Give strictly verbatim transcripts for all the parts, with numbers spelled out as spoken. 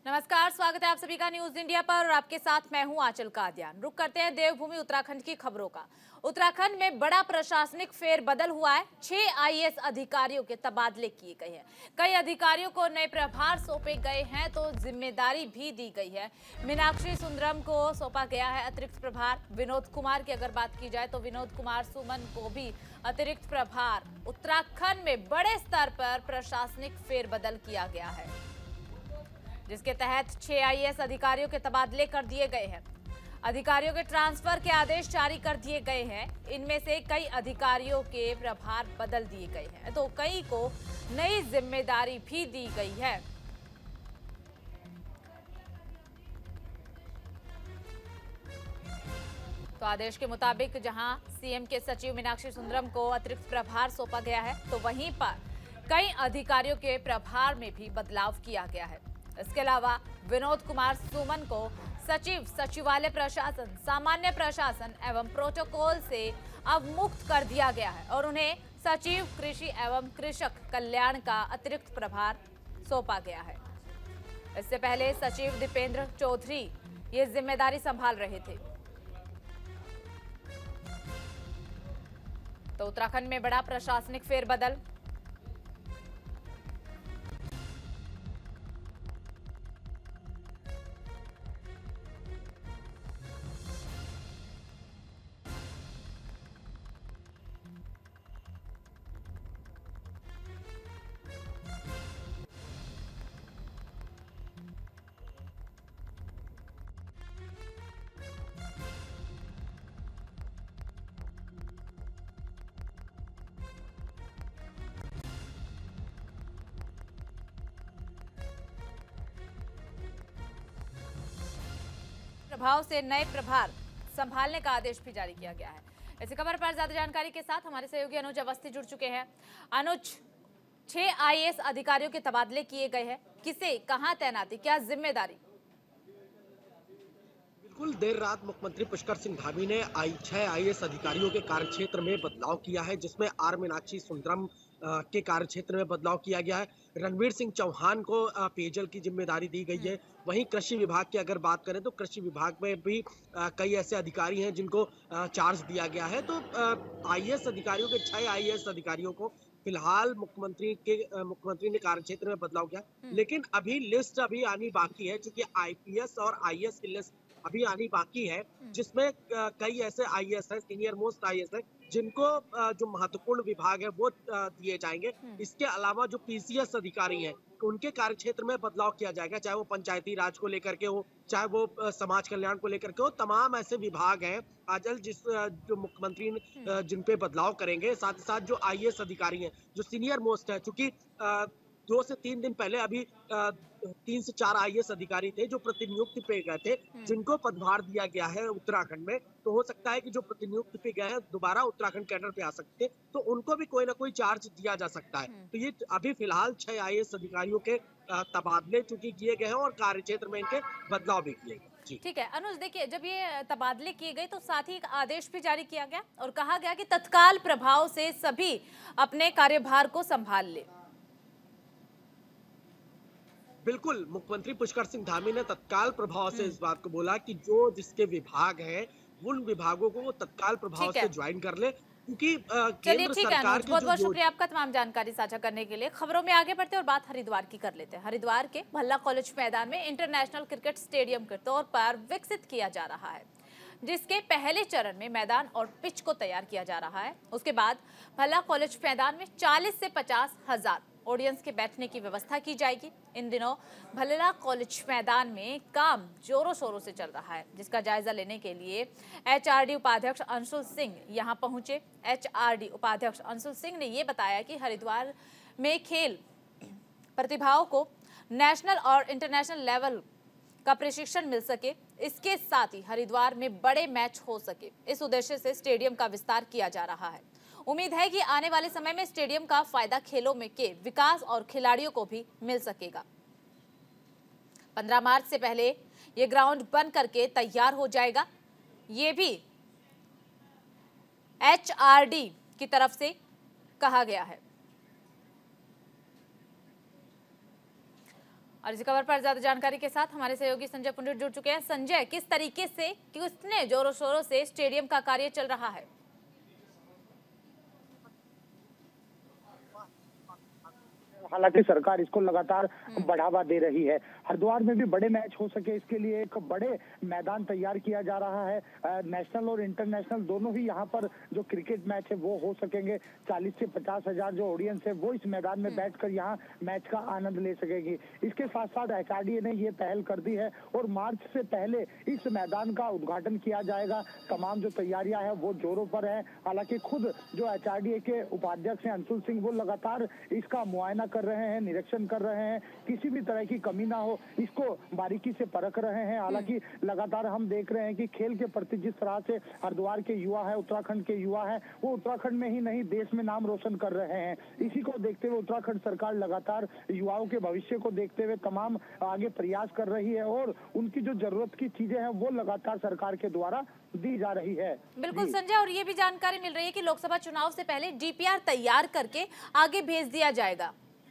नमस्कार, स्वागत है आप सभी का न्यूज इंडिया पर और आपके साथ मैं हूं आंचल कादियान। रुक करते हैं देवभूमि उत्तराखंड की खबरों का। उत्तराखंड में बड़ा प्रशासनिक फेरबदल हुआ है। छह आईएएस अधिकारियों के तबादले किए गए हैं। कई अधिकारियों को नए प्रभार सौंपे गए हैं तो जिम्मेदारी भी दी गई है। मीनाक्षी सुंदरम को सौंपा गया है अतिरिक्त प्रभार। विनोद कुमार की अगर बात की जाए तो विनोद कुमार सुमन को भी अतिरिक्त प्रभार। उत्तराखंड में बड़े स्तर पर प्रशासनिक फेरबदल किया गया है, जिसके तहत छह आईएएस अधिकारियों के तबादले कर दिए गए हैं। अधिकारियों के ट्रांसफर के आदेश जारी कर दिए गए हैं। इनमें से कई अधिकारियों के प्रभार बदल दिए गए हैं तो कई को नई जिम्मेदारी भी दी गई है। तो आदेश के मुताबिक जहां सीएम के सचिव मीनाक्षी सुंदरम को अतिरिक्त प्रभार सौंपा गया है तो वहीं पर कई अधिकारियों के प्रभार में भी बदलाव किया गया है। इसके अलावा विनोद कुमार सुमन को सचिव सचिवालय प्रशासन, सामान्य प्रशासन एवं प्रोटोकॉल से अवमुक्त कर दिया गया है और उन्हें सचिव कृषि एवं कृषक कल्याण का अतिरिक्त प्रभार सौंपा गया है। इससे पहले सचिव दीपेंद्र चौधरी ये जिम्मेदारी संभाल रहे थे। तो उत्तराखंड में बड़ा प्रशासनिक फेरबदल। प्रभाव से नए प्रभार संभालने का आदेश भी जारी किया गया है। इसी खबर पर ज्यादा जानकारी के साथ हमारे सहयोगी अनुज अवस्थी जुड़ चुके हैं। अनुज, छह आईएएस अधिकारियों के तबादले किए गए हैं, किसे कहां तैनाती, क्या जिम्मेदारी? बिल्कुल, देर रात मुख्यमंत्री पुष्कर सिंह धामी ने आई छह आईएएस अधिकारियों के कार्यक्षेत्र में बदलाव किया है, जिसमें आर मीनाक्षी सुंदरम के कार्यक्षेत्र में बदलाव किया गया है। रणवीर सिंह चौहान को पेयजल की जिम्मेदारी दी गई है। वहीं कृषि विभाग की अगर बात करें तो कृषि विभाग में भी कई ऐसे अधिकारी हैं जिनको चार्ज दिया गया है। तो आईएएस अधिकारियों के छह आईएएस अधिकारियों को फिलहाल मुख्यमंत्री के मुख्यमंत्री ने कार्यक्षेत्र में बदलाव किया, लेकिन अभी लिस्ट अभी आनी बाकी है, क्योंकि आईपीएस और आईएएस की लिस्ट अभी आनी बाकी है, जिसमें कई ऐसे आईएएस हैं, सीनियर मोस्ट आईएएस हैं, जिनको जो महत्वपूर्ण विभाग है वो दिए जाएंगे। इसके अलावा जो पीसीएस अधिकारी हैं उनके कार्यक्षेत्र में बदलाव किया जाएगा, चाहे वो पंचायती राज को लेकर के हो, चाहे वो समाज कल्याण को लेकर के हो। तमाम ऐसे विभाग हैं आजल जिस जो मुख्यमंत्री जिन पे बदलाव करेंगे। साथ ही साथ जो आईएएस अधिकारी हैं जो सीनियर मोस्ट है, चूंकि दो से तीन दिन पहले अभी आ, तीन से चार आईएएस अधिकारी थे जो प्रतिनियुक्ति पे गए थे, जिनको पदभार दिया गया है उत्तराखंड में। तो हो सकता है कि जो प्रतिनियुक्ति पे गए हैं दोबारा उत्तराखंड कैडर पे आ सकते हैं, तो उनको भी कोई ना कोई चार्ज दिया जा सकता है। तो ये अभी फिलहाल छह आईएएस अधिकारियों के तबादले चूंकि किए गए हैं और कार्यक्षेत्र में इनके बदलाव भी किए गए। ठीक है अनुज, देखिए जब ये तबादले किए गए तो साथ ही एक आदेश भी जारी किया गया और कहा गया कि तत्काल प्रभाव से सभी अपने कार्यभार को संभाल ले। बिल्कुल, मुख्यमंत्री पुष्कर सिंह धामी ने तत्काल प्रभाव से इस बात को बोला कि जो जिसके विभाग हैं उन विभागों को वो तत्काल प्रभाव से ज्वाइन कर ले, क्योंकि केंद्र सरकार की बहुत बहुत शुक्रिया आपका तमाम जानकारी साझा करने के लिए। खबरों में आगे बढ़ते और बात हरिद्वार की कर लेते हैं। हरिद्वार के भल्ला कॉलेज मैदान में इंटरनेशनल क्रिकेट स्टेडियम के तौर पर विकसित किया जा रहा है, जिसके पहले चरण में मैदान और पिच को तैयार किया जा रहा है। उसके बाद भल्ला कॉलेज मैदान में चालीस से पचास हजार ऑडियंस के बैठने की व्यवस्था की जाएगी। इन दिनों भल्ला कॉलेज मैदान में काम जोरों शोरों से चल रहा है, जिसका जायजा लेने के लिए एचआरडी उपाध्यक्ष अंशुल सिंह यहां पहुंचे। एचआरडी उपाध्यक्ष अंशुल सिंह ने यह बताया कि हरिद्वार में खेल प्रतिभाओं को नेशनल और इंटरनेशनल लेवल का प्रशिक्षण मिल सके, इसके साथ ही हरिद्वार में बड़े मैच हो सके, इस उद्देश्य से स्टेडियम का विस्तार किया जा रहा है। उम्मीद है कि आने वाले समय में स्टेडियम का फायदा खेलों में के विकास और खिलाड़ियों को भी मिल सकेगा। पंद्रह मार्च से पहले ये ग्राउंड बन करके तैयार हो जाएगा, ये भी एचआरडी की तरफ से कहा गया है। और इस खबर पर ज्यादा जानकारी के साथ हमारे सहयोगी संजय पंडित जुड़ चुके हैं। संजय, किस तरीके से कितने जोरों शोरों से स्टेडियम का कार्य चल रहा है? हालांकि सरकार इसको लगातार बढ़ावा दे रही है। हरिद्वार में भी बड़े मैच हो सके इसके लिए एक बड़े मैदान तैयार किया जा रहा है। नेशनल और इंटरनेशनल दोनों ही यहाँ पर जो क्रिकेट मैच है वो हो सकेंगे। चालीस से पचास हजार जो ऑडियंस है वो इस मैदान में बैठकर यहाँ मैच का आनंद ले सकेगी। इसके साथ साथ एच आर डी ए ने ये पहल कर दी है और मार्च से पहले इस मैदान का उद्घाटन किया जाएगा। तमाम जो तैयारियां हैं वो जोरों पर है। हालांकि खुद जो एच आर डी ए के उपाध्यक्ष हैं अंशुल सिंह, वो लगातार इसका मुआयना कर रहे हैं, निरीक्षण कर रहे हैं, किसी भी तरह की कमी ना हो इसको बारीकी से परख रहे हैं। हालांकि लगातार हम देख रहे हैं कि खेल के प्रति जिस तरह से हरिद्वार के युवा है, उत्तराखंड के युवा है, वो उत्तराखंड में ही नहीं देश में नाम रोशन कर रहे हैं। इसी को देखते हुए उत्तराखंड सरकार लगातार युवाओं के भविष्य को देखते हुए तमाम आगे प्रयास कर रही है और उनकी जो जरूरत की चीजें हैं वो लगातार सरकार के द्वारा दी जा रही है। बिल्कुल संजय, और ये भी जानकारी मिल रही है कि लोकसभा चुनाव से पहले डी पी आर तैयार करके आगे भेज दिया जाएगा।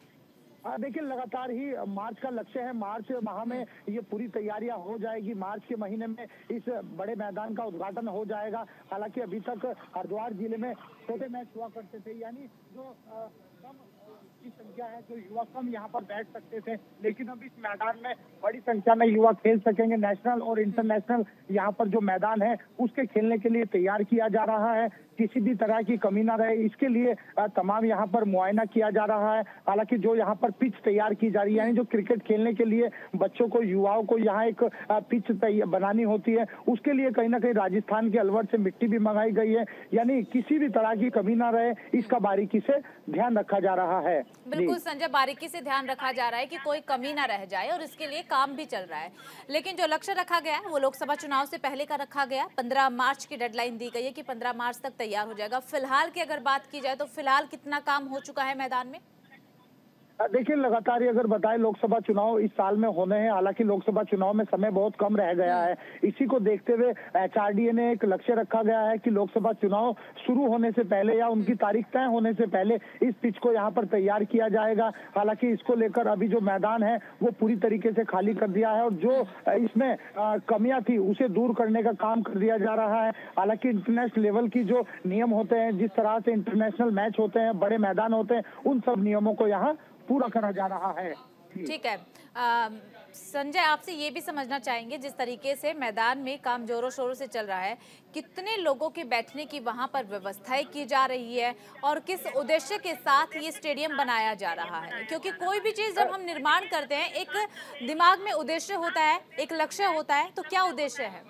देखिए, लगातार ही मार्च का लक्ष्य है। मार्च माह में ये पूरी तैयारियां हो जाएगी। मार्च के महीने में इस बड़े मैदान का उद्घाटन हो जाएगा। हालांकि अभी तक हरिद्वार जिले में छोटे मैच हुआ करते थे, यानी जो कम की संख्या है, जो युवा कम यहाँ पर बैठ सकते थे, लेकिन अब इस मैदान में बड़ी संख्या में युवा खेल सकेंगे। नेशनल और इंटरनेशनल यहाँ पर जो मैदान है उसके खेलने के लिए तैयार किया जा रहा है। किसी भी तरह की कमी ना रहे इसके लिए तमाम यहाँ पर मुआयना किया जा रहा है। हालांकि जो यहाँ पर पिच तैयार की जा रही है, यानी जो क्रिकेट खेलने के लिए बच्चों को, युवाओं को यहाँ एक पिच बनानी होती है, उसके लिए कहीं ना कहीं राजस्थान के अलवर से मिट्टी भी मंगाई गई है। यानी किसी भी तरह की कमी ना रहे इसका बारीकी से ध्यान रखा जा रहा है। बिल्कुल संजय, बारीकी से ध्यान रखा जा रहा है कि कोई कमी ना रह जाए और इसके लिए काम भी चल रहा है। लेकिन जो लक्ष्य रखा गया है वो लोकसभा चुनाव से पहले का रखा गया। पंद्रह मार्च की डेडलाइन दी गई है कि पंद्रह मार्च तक तैयार हो जाएगा। फिलहाल की अगर बात की जाए तो फिलहाल कितना काम हो चुका है मैदान में? देखिए, लगातार ही अगर बताएं लोकसभा चुनाव इस साल में होने हैं। हालांकि लोकसभा चुनाव में समय बहुत कम रह गया है। इसी को देखते हुए एच आर डी ए ने एक लक्ष्य रखा गया है कि लोकसभा चुनाव शुरू होने से पहले या उनकी तारीख तय होने से पहले इस पिच को यहाँ पर तैयार किया जाएगा। हालांकि इसको लेकर अभी जो मैदान है वो पूरी तरीके से खाली कर दिया है और जो इसमें कमियां थी उसे दूर करने का काम कर दिया जा रहा है। हालांकि इंटरनेशनल लेवल की जो नियम होते हैं, जिस तरह से इंटरनेशनल मैच होते हैं, बड़े मैदान होते हैं, उन सब नियमों को यहाँ पूरा करा जा रहा है। ठीक है आ, संजय, आपसे ये भी समझना चाहेंगे, जिस तरीके से मैदान में काम जोरों शोरों से चल रहा है, कितने लोगों के बैठने की वहां पर व्यवस्थाएं की जा रही है और किस उद्देश्य के साथ ये स्टेडियम बनाया जा रहा है? क्योंकि कोई भी चीज जब हम निर्माण करते हैं एक दिमाग में उद्देश्य होता है, एक लक्ष्य होता है, तो क्या उद्देश्य है?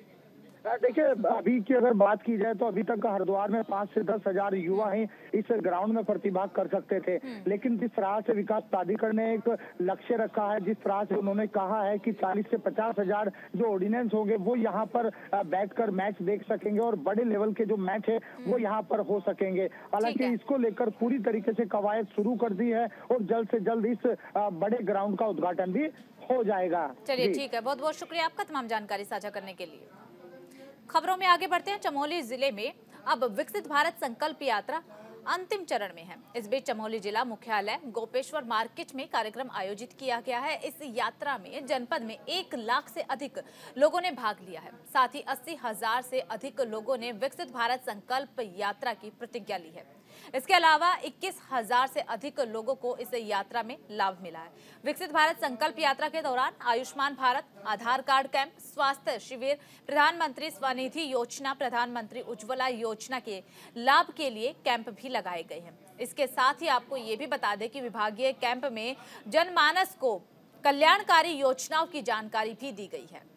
देखिए, अभी की अगर बात की जाए तो अभी तक हरिद्वार में पाँच से दस हजार युवा ही इस ग्राउंड में प्रतिभाग कर सकते थे। लेकिन जिस तरह से विकास प्राधिकरण ने एक लक्ष्य रखा है, जिस तरह से उन्होंने कहा है कि चालीस से पचास हजार जो ऑर्डिनेंस होंगे वो यहाँ पर बैठकर मैच देख सकेंगे और बड़े लेवल के जो मैच है वो यहाँ पर हो सकेंगे। हालांकि इसको लेकर पूरी तरीके से कवायद शुरू कर दी है और जल्द से जल्द इस बड़े ग्राउंड का उद्घाटन भी हो जाएगा। चलिए ठीक है, बहुत बहुत शुक्रिया आपका तमाम जानकारी साझा करने के लिए। खबरों में आगे बढ़ते हैं। चमोली जिले में अब विकसित भारत संकल्प यात्रा अंतिम चरण में है। इस बीच चमोली जिला मुख्यालय गोपेश्वर मार्केट में कार्यक्रम आयोजित किया गया है। इस यात्रा में जनपद में एक लाख से अधिक लोगों ने भाग लिया है। साथ ही अस्सी हजार से अधिक लोगों ने विकसित भारत संकल्प यात्रा की प्रतिज्ञा ली है। इसके अलावा इक्कीस हजार से अधिक लोगों को इस यात्रा में लाभ मिला है। विकसित भारत संकल्प यात्रा के दौरान आयुष्मान भारत, आधार कार्ड कैंप, स्वास्थ्य शिविर, प्रधानमंत्री स्वनिधि योजना, प्रधानमंत्री उज्ज्वला योजना के लाभ के लिए कैंप भी लगाए गए हैं। इसके साथ ही आपको ये भी बता दें कि विभागीय कैंप में जनमानस को कल्याणकारी योजनाओं की जानकारी भी दी गई है।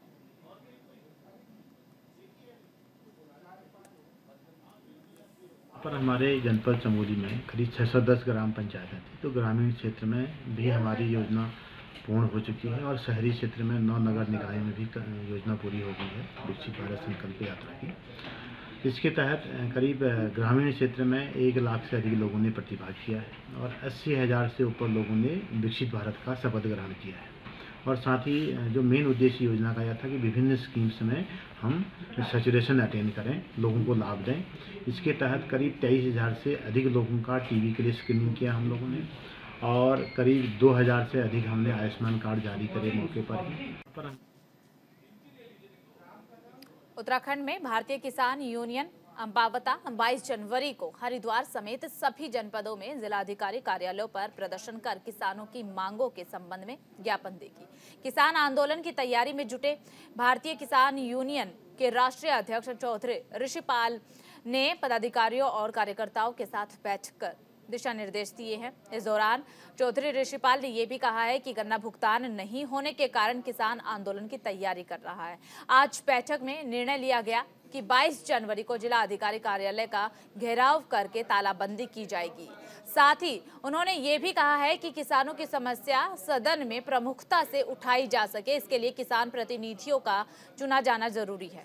पर हमारे जनपद चमोली में करीब छह सौ दस ग्राम पंचायतें थी, तो ग्रामीण क्षेत्र में भी हमारी योजना पूर्ण हो चुकी है और शहरी क्षेत्र में नौ नगर निकाय में भी योजना पूरी हो गई है विकसित भारत संकल्प यात्रा की। इसके तहत करीब ग्रामीण क्षेत्र में एक लाख से अधिक लोगों ने प्रतिभाग किया है और अस्सी हज़ार से ऊपर लोगों ने विकसित भारत का शपथ ग्रहण किया है। और साथ ही जो मेन उद्देश्य योजना का यह था कि विभिन्न स्कीम्स में हम सैचुरेशन अटेन करें, लोगों को लाभ दें। इसके तहत करीब तेईस हज़ार से अधिक लोगों का टीबी के लिए स्क्रीनिंग किया हम लोगों ने और करीब दो हज़ार से अधिक हमने आयुष्मान कार्ड जारी करे मौके पर ही। उत्तराखंड में भारतीय किसान यूनियन अम्बावता बाईस जनवरी को हरिद्वार समेत सभी जनपदों में जिलाधिकारी कार्यालयों पर प्रदर्शन कर किसानों की मांगों के संबंध में ज्ञापन देगी। किसान आंदोलन की तैयारी में जुटे भारतीय किसान यूनियन के राष्ट्रीय अध्यक्ष चौधरी ऋषिपाल ने पदाधिकारियों और कार्यकर्ताओं के साथ बैठक कर दिशा निर्देश दिए हैं। इस दौरान चौधरी ऋषिपाल ने यह भी कहा है कि गन्ना भुगतान नहीं होने के कारण किसान आंदोलन की तैयारी कर रहा है। आज बैठक में निर्णय लिया गया कि बाईस जनवरी को जिला अधिकारी कार्यालय का घेराव करके तालाबंदी की जाएगी। साथ ही उन्होंने ये भी कहा है कि किसानों की समस्या सदन में प्रमुखता से उठाई जा सके, इसके लिए किसान प्रतिनिधियों का चुना जाना जरूरी है।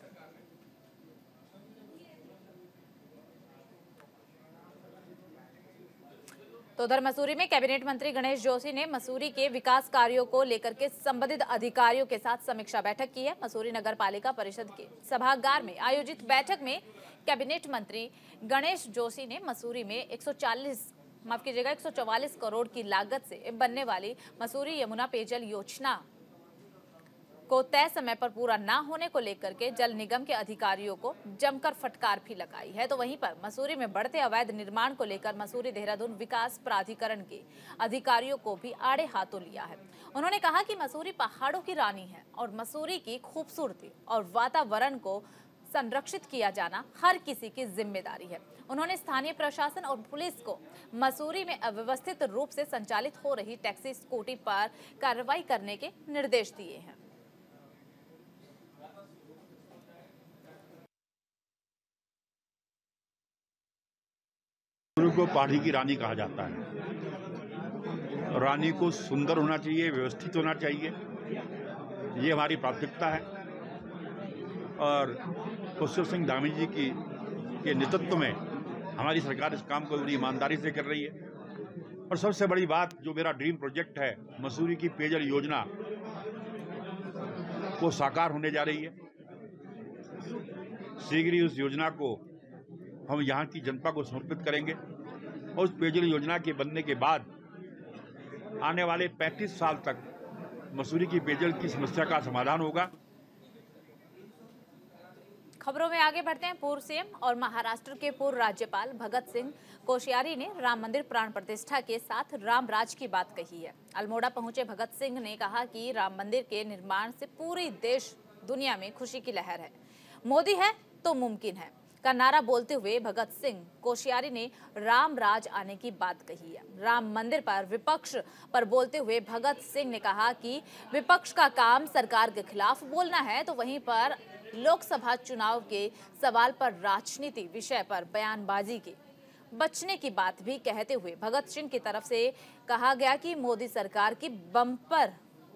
तो उधर मसूरी में कैबिनेट मंत्री गणेश जोशी ने मसूरी के विकास कार्यों को लेकर के संबंधित अधिकारियों के साथ समीक्षा बैठक की है। मसूरी नगर पालिका परिषद के सभागार में आयोजित बैठक में कैबिनेट मंत्री गणेश जोशी ने मसूरी में एक सौ चालीस माफ कीजिएगा एक सौ चौवालीस करोड़ की लागत से बनने वाली मसूरी यमुना पेयजल योजना को तय समय पर पूरा ना होने को लेकर के जल निगम के अधिकारियों को जमकर फटकार भी लगाई है। तो वहीं पर मसूरी में बढ़ते अवैध निर्माण को लेकर मसूरी देहरादून विकास प्राधिकरण के अधिकारियों को भी आड़े हाथों लिया है। उन्होंने कहा कि मसूरी पहाड़ों की रानी है और मसूरी की खूबसूरती और वातावरण को संरक्षित किया जाना हर किसी की जिम्मेदारी है। उन्होंने स्थानीय प्रशासन और पुलिस को मसूरी में अव्यवस्थित रूप से संचालित हो रही टैक्सी स्कूटी पर कार्रवाई करने के निर्देश दिए हैं। मसूरी को पहाड़ी की रानी कहा जाता है। रानी को सुंदर होना चाहिए, व्यवस्थित होना चाहिए, ये हमारी प्राथमिकता है। और पुष्कर सिंह धामी जी की के नेतृत्व में हमारी सरकार इस काम को बड़ी ईमानदारी से कर रही है। और सबसे बड़ी बात, जो मेरा ड्रीम प्रोजेक्ट है, मसूरी की पेयजल योजना, वो साकार होने जा रही है। शीघ्र ही उस योजना को हम यहाँ की जनता को समर्पित करेंगे और उस पेयजल योजना के बनने के बाद आने वाले पैंतीस साल तक मसूरी की पेयजल की समस्या का समाधान होगा। खबरों में आगे बढ़ते हैं। पूर्व सीएम और महाराष्ट्र के पूर्व राज्यपाल भगत सिंह कोश्यारी ने राम मंदिर प्राण प्रतिष्ठा के साथ राम राज की बात कही है। अल्मोड़ा पहुंचे भगत सिंह ने कहा कि राम मंदिर के निर्माण से पूरे देश दुनिया में खुशी की लहर है। मोदी है तो मुमकिन है का नारा बोलते हुए भगत सिंह कोश्यारी ने राम राज आने की बात कही है। राम मंदिर पर विपक्ष पर बोलते हुए भगत सिंह ने कहा कि विपक्ष का काम सरकार के खिलाफ बोलना है, तो वहीं पर लोकसभा चुनाव के सवाल पर राजनीति विषय पर बयानबाजी के बचने की बात भी कहते हुए भगत सिंह की तरफ से कहा गया कि मोदी सरकार की बम्पर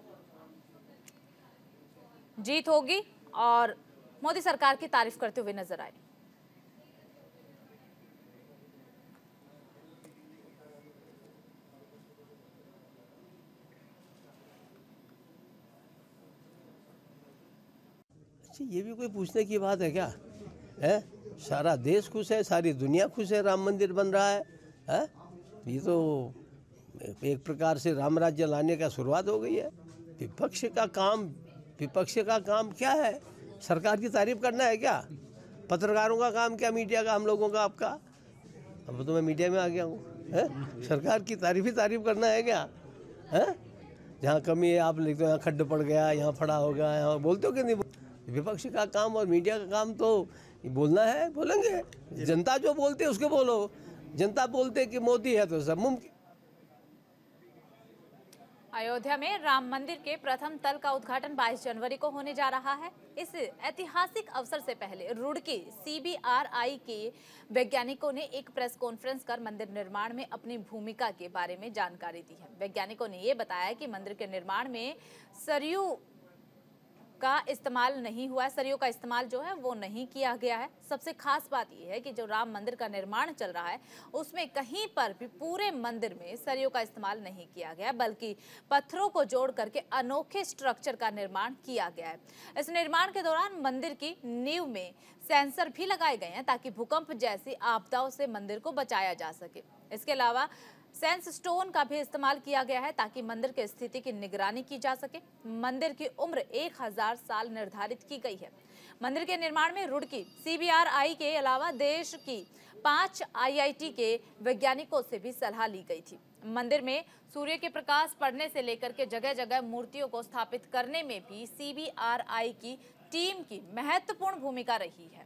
जीत होगी और मोदी सरकार की तारीफ करते हुए नजर आए। ये भी कोई पूछने की बात है क्या? है सारा देश खुश है, सारी दुनिया खुश है, राम मंदिर बन रहा है। है ये तो एक प्रकार से राम राज्य लाने का शुरुआत हो गई है। विपक्ष का काम विपक्ष का काम क्या है? सरकार की तारीफ करना है क्या? पत्रकारों का काम क्या? मीडिया का, हम लोगों का, आपका? अब तो मैं मीडिया में आ गया हूँ। है सरकार की तारीफ ही तारीफ करना है क्या? है जहाँ कमी है आप लिखते हो, यहाँ खड्ड पड़ गया, यहाँ फड़ा होगा, यहाँ बोलते हो कि नहीं? विपक्ष का काम और मीडिया का काम तो बोलना है, बोलेंगे। जनता जो बोलते है उसके बोलो। जनता बोलते कि मोदी है तो सब मुमकिन। अयोध्या में राम मंदिर के प्रथम तल का उद्घाटन बाईस जनवरी को होने जा रहा है। इस ऐतिहासिक अवसर से पहले रुड़की सीबीआरआई के वैज्ञानिकों ने एक प्रेस कॉन्फ्रेंस कर मंदिर निर्माण में अपनी भूमिका के बारे में जानकारी दी है। वैज्ञानिकों ने ये बताया कि मंदिर के निर्माण में सरयू का इस्तेमाल नहीं हुआ है, सरयू का इस्तेमाल जो है वो नहीं किया गया है। सबसे खास बात यह है कि जो राम मंदिर का निर्माण चल रहा है उसमें कहीं पर भी पूरे मंदिर में सरयू का इस्तेमाल नहीं किया गया, बल्कि पत्थरों को जोड़ करके अनोखे स्ट्रक्चर का निर्माण किया गया है। इस निर्माण के दौरान मंदिर की नींव में सेंसर भी लगाए गए हैं ताकि भूकंप जैसी आपदाओं से मंदिर को बचाया जा सके। इसके अलावा सेंस स्टोन का भी इस्तेमाल किया गया है ताकि मंदिर की स्थिति की निगरानी की जा सके। मंदिर की उम्र एक हजार साल निर्धारित की गई है। मंदिर के निर्माण में Roorkee C B R I के अलावा देश की पांच आई आई टी के वैज्ञानिकों से भी सलाह ली गई थी। मंदिर में सूर्य के प्रकाश पड़ने से लेकर के जगह जगह मूर्तियों को स्थापित करने में भी सी बी आर आई की टीम की महत्वपूर्ण भूमिका रही है।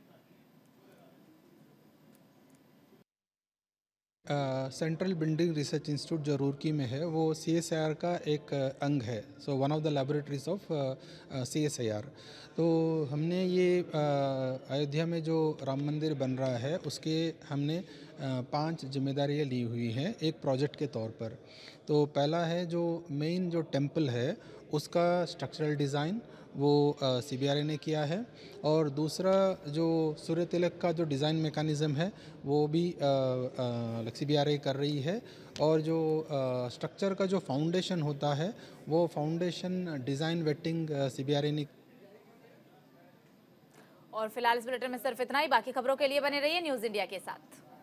सेंट्रल बिल्डिंग रिसर्च इंस्टीट्यूट जो रुड़की में है वो सी एस आई आर का एक uh, अंग है। So one of the laboratories of C S I R. तो हमने ये uh, अयोध्या में जो राम मंदिर बन रहा है उसके हमने uh, पांच जिम्मेदारियां ली हुई हैं एक प्रोजेक्ट के तौर पर। तो पहला है जो मेन जो टेम्पल है उसका स्ट्रक्चरल डिज़ाइन वो सी बी आर आई ने किया है, और दूसरा जो सूर्य तिलक का जो डिज़ाइन मेकानिज़म है वो भी सी बी आर आई कर रही है, और जो स्ट्रक्चर का जो फाउंडेशन होता है वो foundation design vetting C B R I ने। और फिलहाल इस बुलेटिन में सिर्फ इतना ही। बाकी खबरों के लिए बने रहिए न्यूज़ इंडिया के साथ।